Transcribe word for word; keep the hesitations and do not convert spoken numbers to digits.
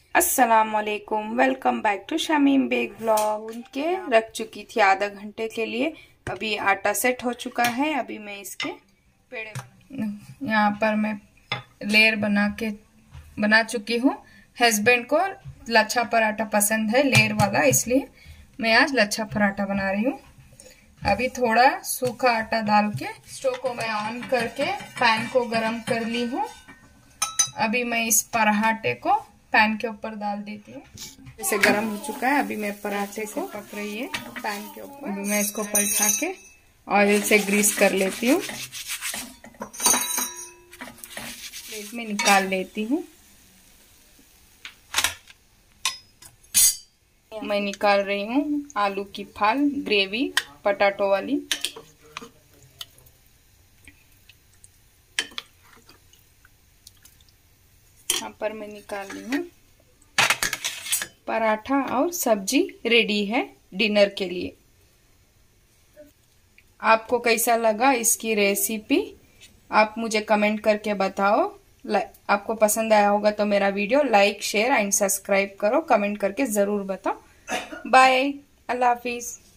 अस्सलाम वालेकुम, welcome back to Shamim Baig blog. उनके रख चुकी थी आधा घंटे के लिए। अभी आटा सेट हो चुका है। अभी मैं इसके पेड़े बना, यहाँ पर मैं लेयर बना के बना चुकी हूँ। हस्बैंड को लच्छा पराठा पसंद है, लेयर वाला, इसलिए मैं आज लच्छा पराठा बना रही हूँ। अभी थोड़ा सूखा आटा डाल के स्टोव को मैं ऑन करके पैन को गरम कर ली हूँ। अभी मैं इस पराठे को पैन के ऊपर डाल देती हूँ। जैसे गरम हो चुका है, अभी मैं पराठे को पक रही है पैन के ऊपर। अभी मैं इसको पलटा के ऑयल से ग्रीस कर लेती हूँ। प्लेट में निकाल लेती हूँ। मैं निकाल रही हूँ आलू की फाल, ग्रेवी पटाटो वाली। यहाँ पर मैं निकाल ली हूँ। पराठा और सब्जी रेडी है डिनर के लिए। आपको कैसा लगा इसकी रेसिपी, आप मुझे कमेंट करके बताओ। आपको पसंद आया होगा तो मेरा video like, share and subscribe करो। कमेंट करके जरूर बताओ। बाय, अल्लाह हाफिज।